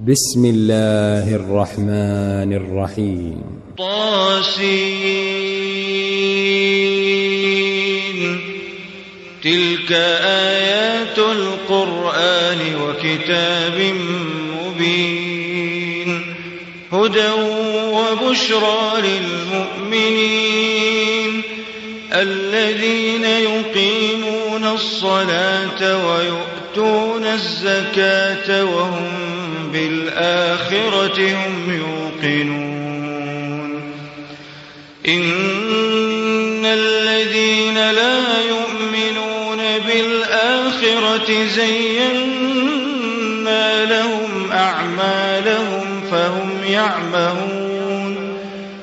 بسم الله الرحمن الرحيم. طاسين. تلك آيات القرآن وكتاب مبين هدى وبشرى للمؤمنين الذين يقيمون الصلاة ويؤتون الزكاة وهم بالآخرة هم يوقنون. إن الذين لا يؤمنون بالآخرة زينا لهم أعمالهم فهم يعمهون.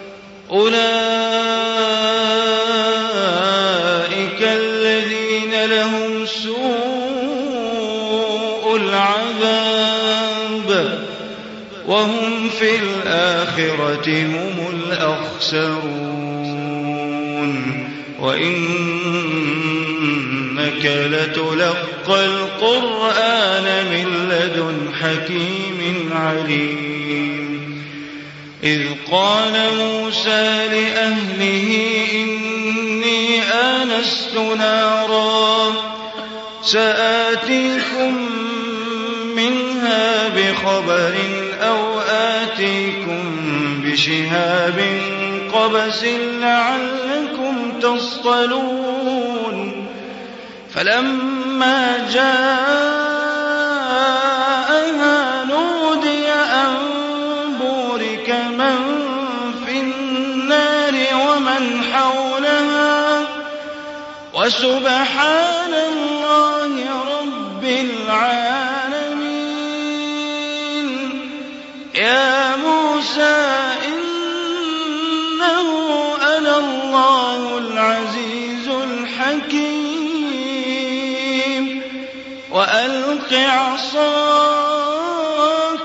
أولئك الذين لهم سوء العذاب وهم في الآخرة هم الأخسرون. وإنك لتلقى القرآن من لدن حكيم عليم. إذ قال موسى لأهله إني آنست نارا سآتيكم منها بخبر أو آتيكم بشهاب قبس لعلكم تصطلون. فلما جاءها نودي أن بورك من في النار ومن حولها وسبحان الله رب العالمين. يا موسى إنه أنا الله العزيز الحكيم وألق عصاك.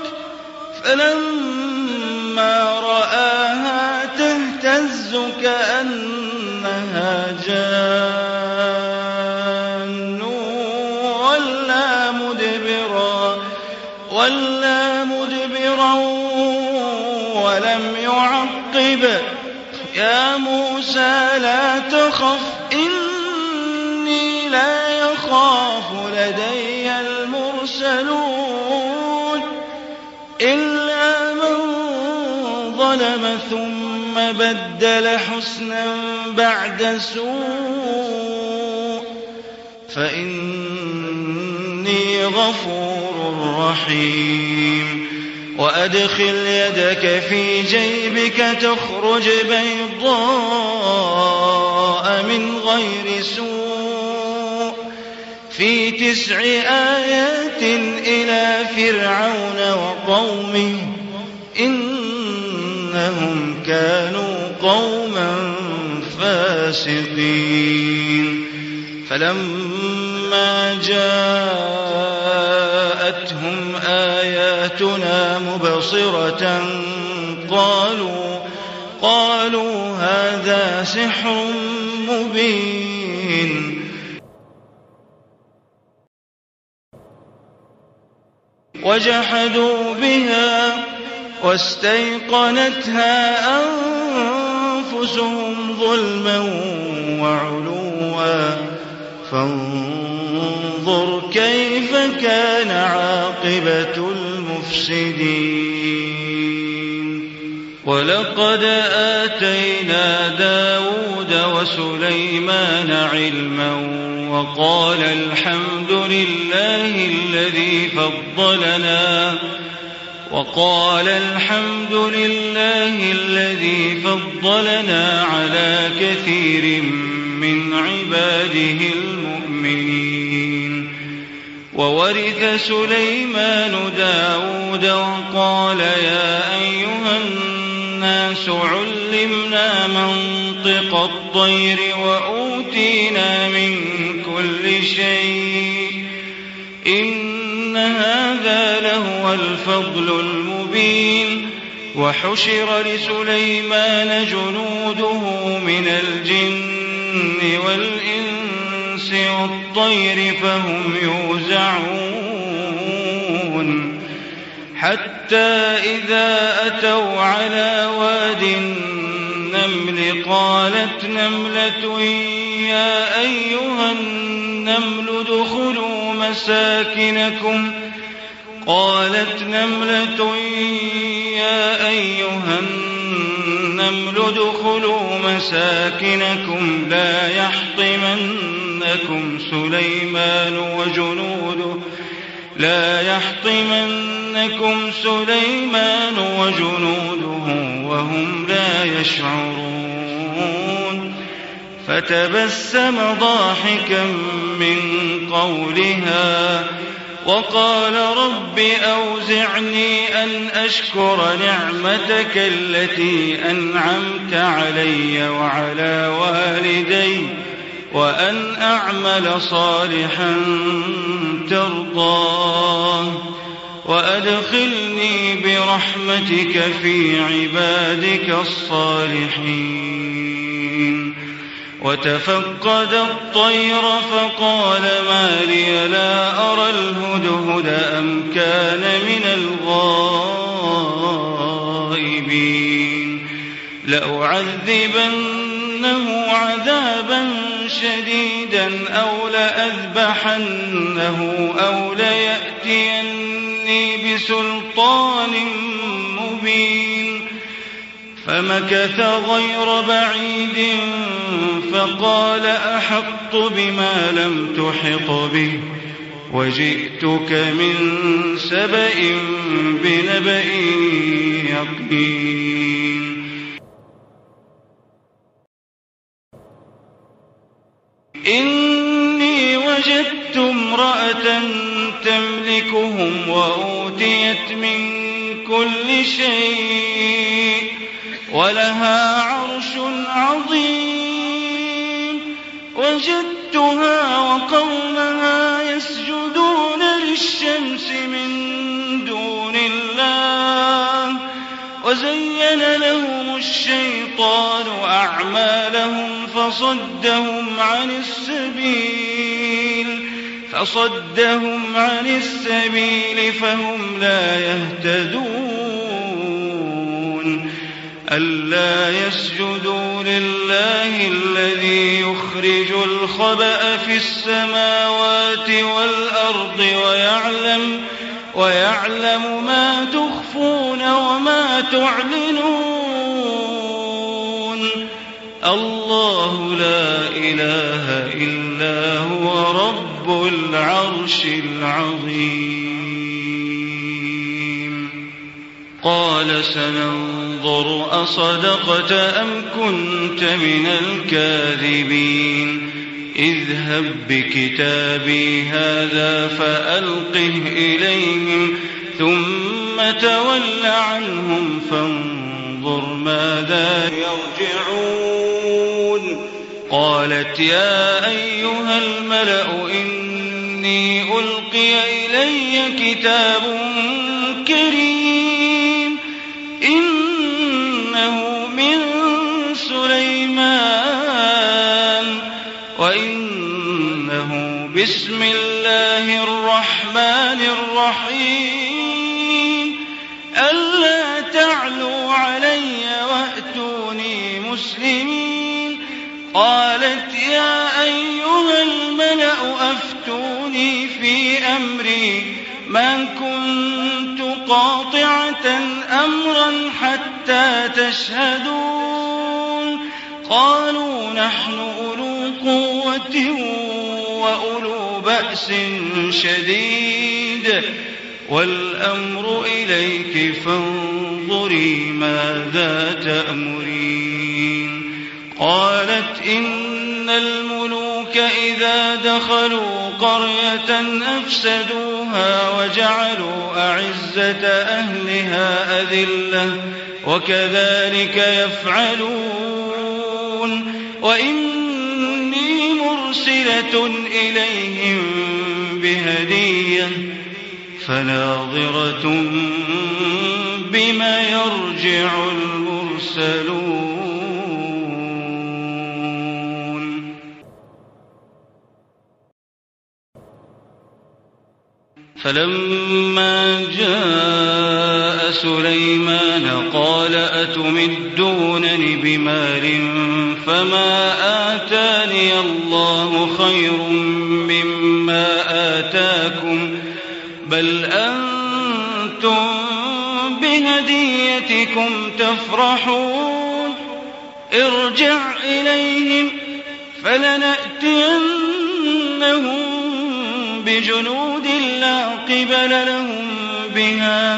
فلما رآها تهتز كأنها جان ولا مدبرا ولم يعقب. يا موسى لا تخف إني لا يخاف لدي المرسلون إلا من ظلم ثم بدل حسنا بعد سوء فإني غفور رحيم. وأدخل يدك في جيبك تخرج بيضاء من غير سوء في 9 آيات إلى فرعون وقومه إنهم كانوا قوما فاسقين. فلما جاءتهم آياتنا مبصرة قالوا هذا سحر مبين. وجحدوا بها واستيقنتها أنفسهم ظلما وعلوا فانظر كيف كان عاقبة المفسدين. ولقد آتينا داود وسليمان علما وقال الحمد لله الذي فضلنا على كثير من عباده المؤمنين. وورث سليمان داود وقال يا أيها الناس علمنا منطق الطير وأوتينا من كل شيء إن هذا لهو الفضل المبين. وحشر لسليمان جنوده من الجن والإنس والطير فهم يوزعون حتى إذا أتوا على واد النمل قالت نملة يا أيها النمل ادخلوا مساكنكم لا يحطمنكم سليمان وجنوده وهم لا يشعرون فتبسم ضاحكا من قولها وقال رب أوزعني أن أشكر نعمتك التي أنعمت علي وعلى والدي وأن أعمل صالحا ترضاه وأدخلني برحمتك في عبادك الصالحين. وتفقد الطير فقال ما لي لا أرى الهدهد أم كان من الغائبين لأعذبنه عذابا شديدا أو لأذبحنه أو ليأتيني بسلطان مبين. فمكث غير بعيد فقال أحطت بما لم تحط به وجئتك من سبأ بنبأ يقين. إني وجدت امرأة تملكهم وأوتيت من كل شيء ولها عرش عظيم. وجدتها وقومها يسجدون للشمس من دون الله وزين لهم الشيطان أعمالهم فصدهم عن السبيل فهم لا يهتدون. ألا يسجدوا لله الذي يخرج الخبأ في السماوات والأرض ويعلم ما تخفون وما تعلنون. الله لا إله إلا هو رب العرش العظيم. قال سننظر أصدقت أم كنت من الكاذبين. اذهب بكتابي هذا فألقه إليهم ثم تول عنهم فانظر ماذا يرجعون. قالت يا أيها الملأ إني ألقي إلي كتاب كريم إنه من سليمان وإنه بسم الله الرحمن الرحيم ألا تعلوا علي وأتوني مسلمين. قالت يا أيها الملأ أفتوني في أمري ما كنت قاطعة أمرا حتى تشهدون. قالوا نحن أولو قوة وأولو بأس شديد والأمر إليك فانظري ماذا تأمرين. قالت إن الملوك إذا دخلوا قرية أفسدوها وجعلوا أعزة أهلها أذلة وكذلك يفعلون. وإني مرسلة إليهم بهدية فناظرة بما يرجع المرسلون. فلما جاء سليمان قال أتمدونني بمال فما آتاني الله خير مما آتاكم بل أنتم بهديتكم تفرحون ارجع إليهم فلنأتينهم بجنود لا قبل لهم بها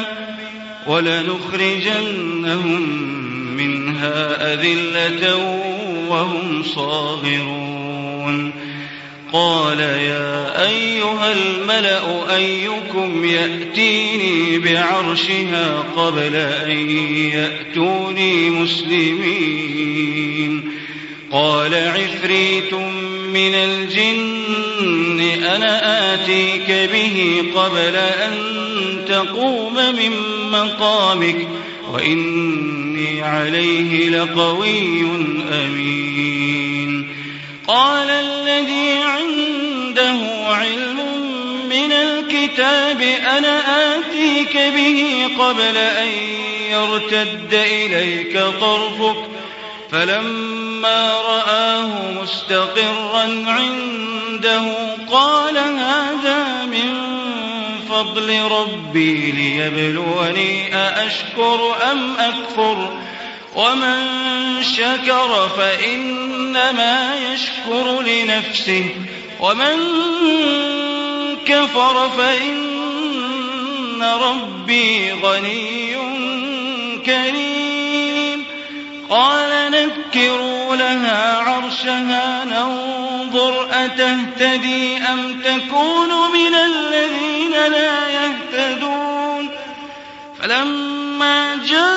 ولنخرجنهم منها أذلة وهم صاغرون قال يا أيها الملأ أيكم يأتيني بعرشها قبل أن يأتوني مسلمين قال عفريت من الجن أنا آتيك به قبل أن تقوم من مقامك وإني عليه لقوي أمين قال الذي عنده علم من الكتاب أنا آتيك به قبل أن يرتد إليك طرفك فلما رآه مستقرا عنده قال هذا من فضل ربي ليبلوني أأشكر أم أكفر ومن شكر فإنما يشكر لنفسه ومن كفر فإن ربي غني كريم قال نكروا لها عرشها ننظر أتهتدي أم تكون من الذين لا يهتدون فلما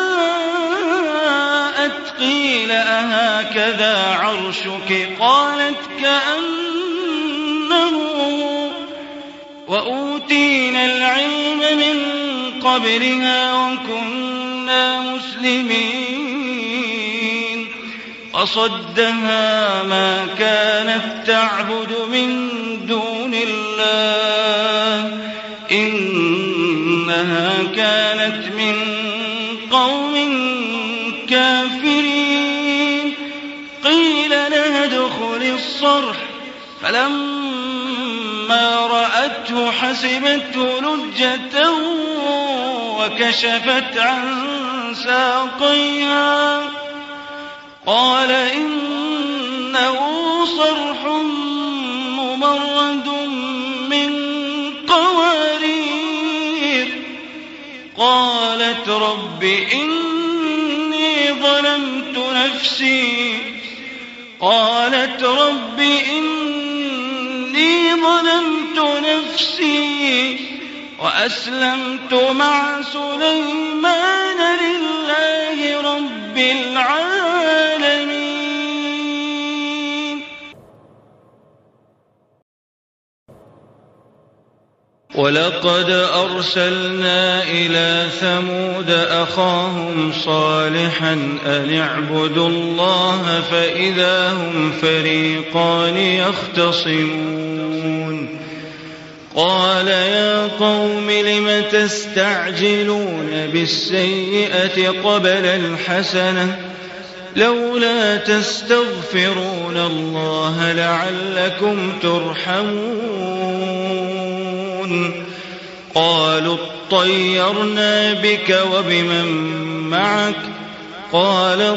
جاءت قيل أهكذا عرشك قالت كأنه وأوتينا العلم من قبلها وكنا مسلمين وصدها ما كانت تعبد من دون الله إنها كانت من قوم كافرين قيل لها ادخل الصرح فلما رأته حسبته لجة وكشفت عن ساقيها قال إنه صرح ممرد من قوارير قالت رب إني ظلمت نفسي وأسلمت مع سليمان لله رب العالمين ولقد أرسلنا إلى ثمود أخاهم صالحا أن اعبدوا الله فإذا هم فريقان يختصمون قال يا قوم لم تستعجلون بالسيئة قبل الحسنة لولا تستغفرون الله لعلكم ترحمون قالوا اطيرنا بك وبمن معك قال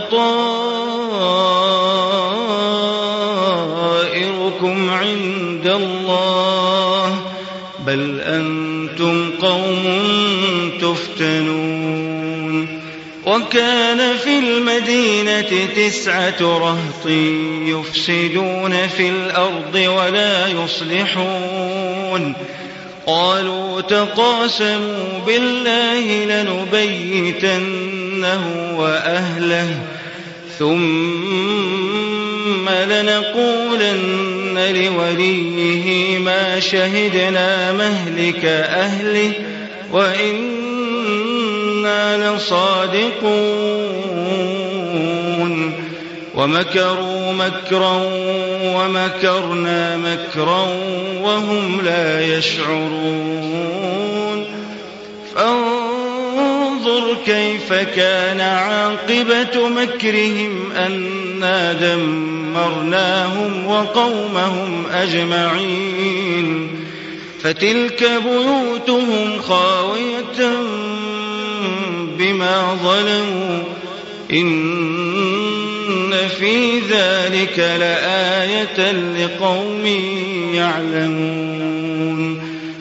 طائركم عند الله بل أنتم قوم تفتنون وكان في المدينة 9 رهط يفسدون في الأرض ولا يصلحون قالوا تقاسموا بالله لنبيتنه وأهله ثم لنقولن لوليه ما شهدنا مهلك أهله وإنا لصادقون ومكروا مكرا ومكرنا مكرا وهم لا يشعرون فانظر كيف كان عاقبة مكرهم أنا دمرناهم وقومهم أجمعين فتلك بيوتهم خاوية بما ظلموا إن في ذلك لآية لقوم يعلمون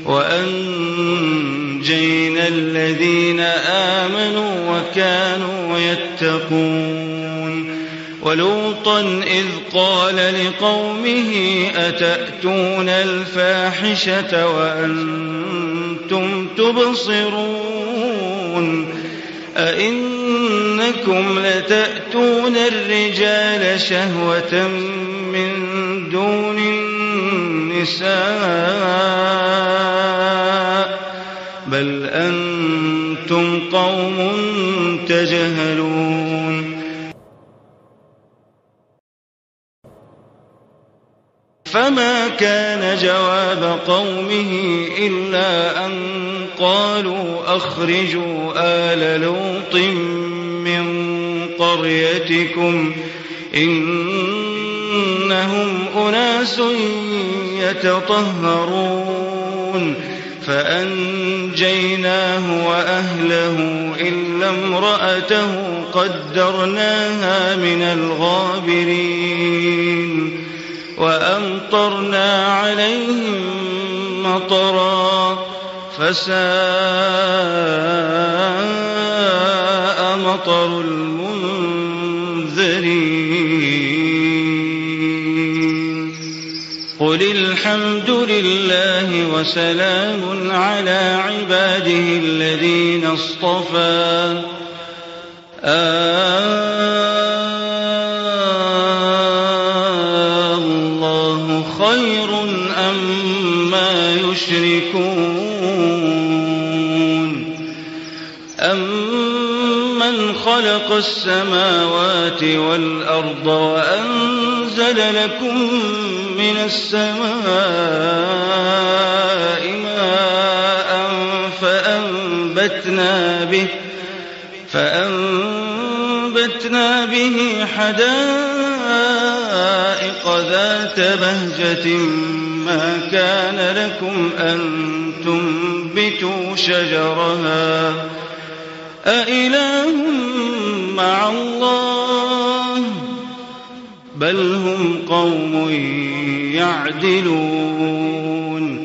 وأنجينا الذين آمنوا وكانوا يتقون ولوطا إذ قال لقومه أتأتون الفاحشة وأنتم تبصرون أئنكم لتأتون الرجال شهوة من دون النساء بل أنتم قوم تجهلون فما كان جواب قومه إلا أن قالوا أخرجوا آل لوط من قريتكم إنهم أناس يتطهرون فأنجيناه وأهله إلا امرأته قدرناها من الغابرين وأمطرنا عليهم مطرا فساء مطر المنذرين قل الحمد لله وسلام على عباده الذين اصطفى الله خير أما يشركون أمن خلق السماوات والأرض وأنزل لكم من السماء ماء فأنبتنا به حدائق ذات بهجة ما كان لكم أن تنبتوا شجرها أإله مع الله بل هم قوم يعدلون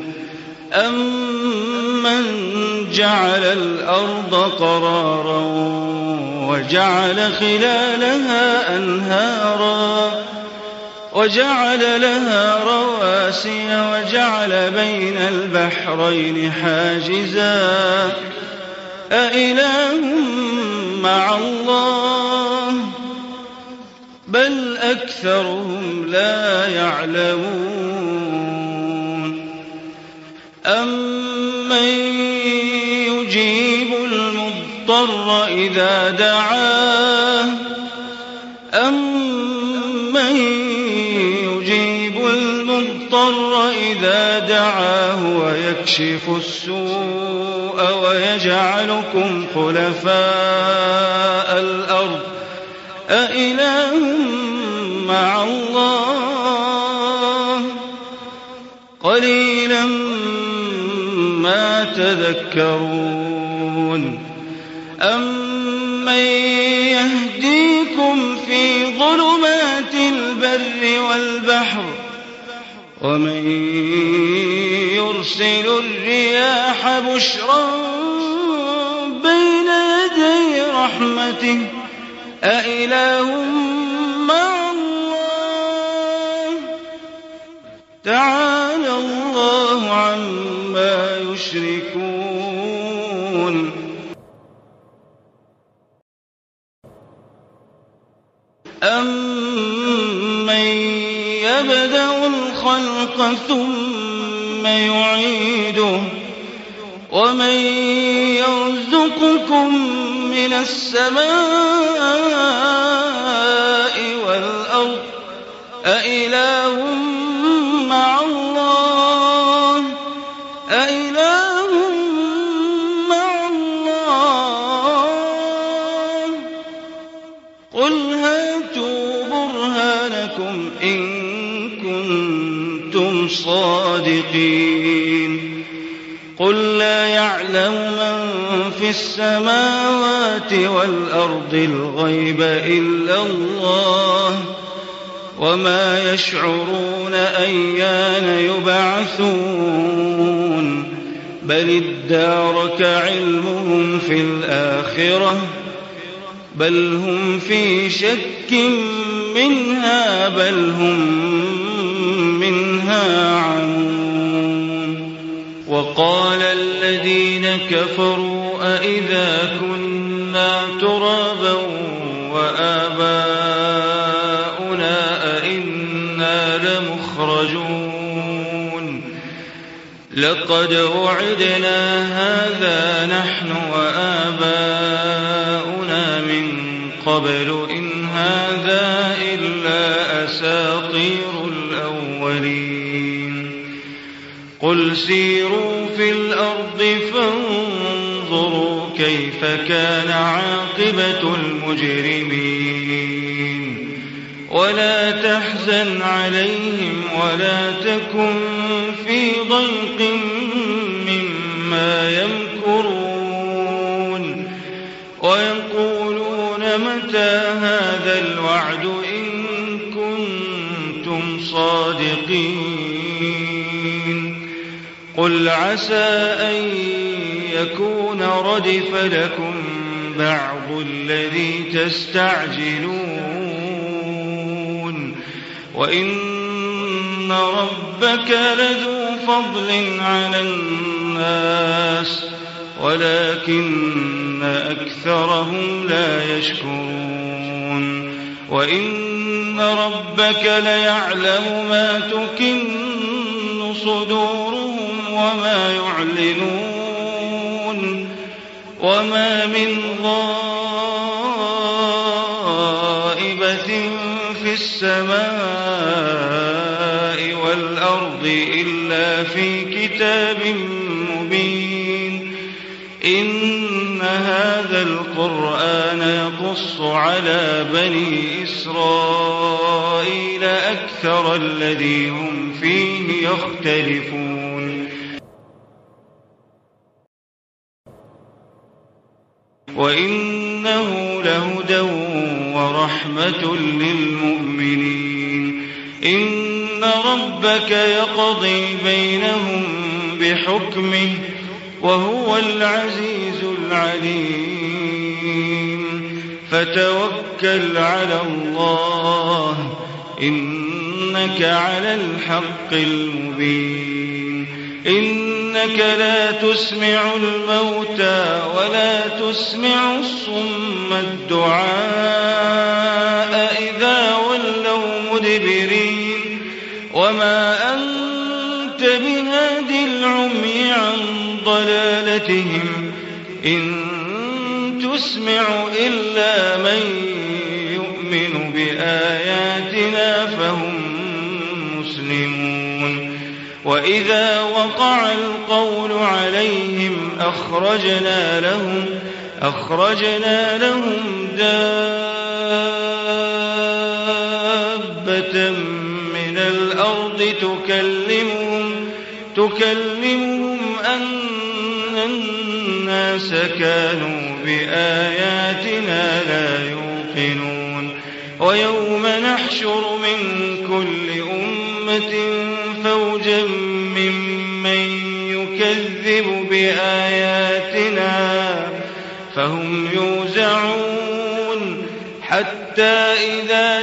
أمن جعل الأرض قرارا وجعل خلالها أنهارا وجعل لها رواسي وجعل بين البحرين حاجزا أإله مع الله بل أكثرهم لا يعلمون أمن يجيب المضطر إذا دعاه إذا دعاه ويكشف السوء ويجعلكم خلفاء الأرض أإله مع الله قليلا ما تذكرون أمن يهديكم في ظلمات البر والبحر ومن يرسل الرياح بشرا بين يدي رحمته أإله مع الله تعالى الله عما يشركون أمن يبدأ الخلق ثم يعيده ومن يرزقكم من السماء والأرض أإله مع الله أإله مع الله قل هاتوا برهانكم إن كنتم صادقين قل لا يعلم من في السماوات والأرض الغيب إلا الله وما يشعرون أيان يبعثون بل ادارك علمهم في الآخرة بل هم في شك منها بل هم منها عمون وقال الذين كفروا أإذا كنا ترابا وآباؤنا أئنا لمخرجون لقد وعدنا هذا نحن وآباؤنا من قبل إن هذا إلا أساطير الأولين قل سيروا في الأرض فانظروا كيف كان عاقبة المجرمين ولا تحزن عليهم ولا تكن في ضيق مما يمكرون ويقولون متى هذا الوعد إن كنتم صادقين قل عسى أن يكون ردف لكم بعض الذي تستعجلون وإن ربك لذو فضل على الناس ولكن أكثرهم لا يشكرون وإن ربك ليعلم ما تكن صدورهم وما يعلنون وما من غائبة في السماء والأرض إلا في كتاب مبين إن هذا القرآن يقص على بني إسرائيل أكثر الذي هم فيه يختلفون وإنه لهدى ورحمة للمؤمنين إن ربك يقضي بينهم بحكمه وهو العزيز العليم فتوكل على الله إنك على الحق المبين إنك لا تسمع الموتى ولا تسمع الصم الدعاء إذا ولوا مدبرين وما أنت بهادي العمي عن ضلالتهم إن تسمع إلا من يؤمن بآياتنا فهم مسلمون وإذا وقع القول عليهم أخرجنا لهم دابة من الأرض تكلمهم أن الناس كانوا بآياتنا لا يوقنون ويوم نحشر من كل أمة فوجا ممن يكذب بآياتنا فهم يوزعون حتى إذا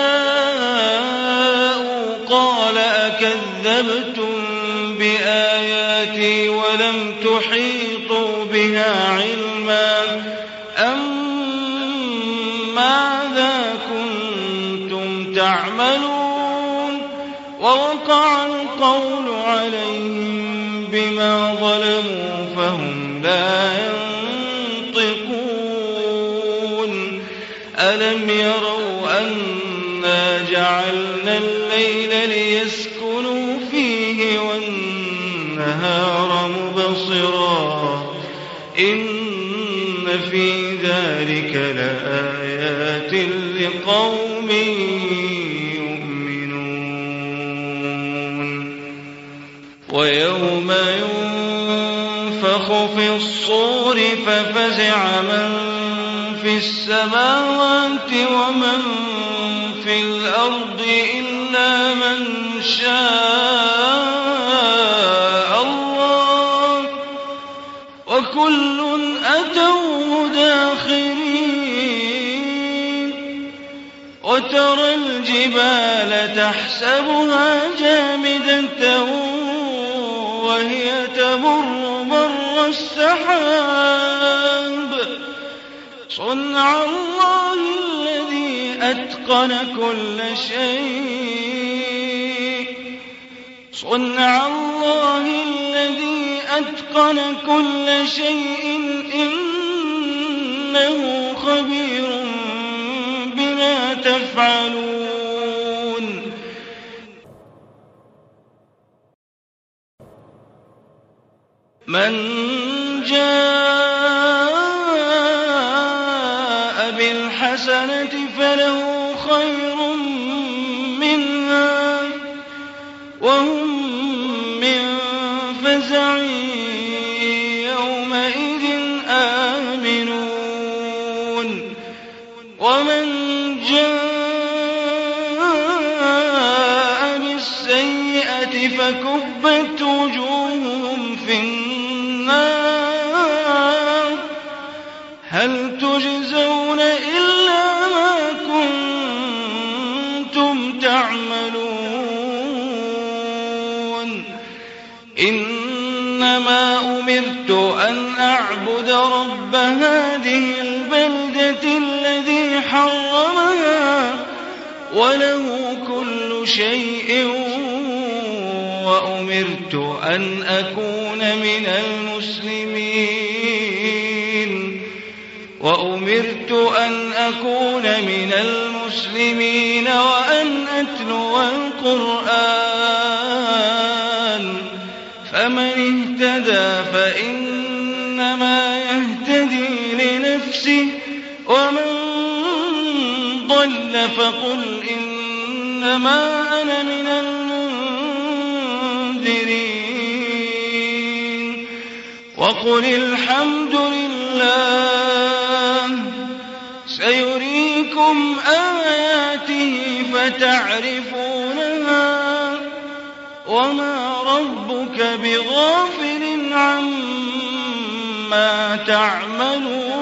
جاءوا قال أكذبتم بآياتي ولم تحيطوا بها علما أم ماذا كنتم تعملون ووقع القول عليهم بما ظلموا فهم لا ينطقون ألم يروا أنا جعلنا الليل ليسكنوا فيه والنهار مبصرا إن في ذلك لآيات لقوم يؤمنون ويوم ينفخ في الصور ففزع من في السماوات ومن في الأرض إلا من شاء الله وكل أتوه داخرين وترى الجبال تحسبها جامدة وهي تمر مر السحاب صنع الله الذي أتقن كل شيء صنع الله الذي أتقن كل شيء إنه خبير بما تفعلون من جاء بالحسنة فله خير منها وهم من فزع يومئذ آمنون ومن جاء بالسيئة فكبت وجوههم في النار هل تجزون إلا ما كنتم تعملون إنما أمرت أن أعبد رب هذه البلدة الذي حرمها وله كل شيء وأمرت أن أكون من المسلمين وأن أتلو القرآن فمن اهتدى فإنما يهتدي لنفسه ومن ضل فقل إنما أنا من المنذرين وقل الحمد لله سيريكم آياته فتعرفونها وما ربك بغافل عما تعملون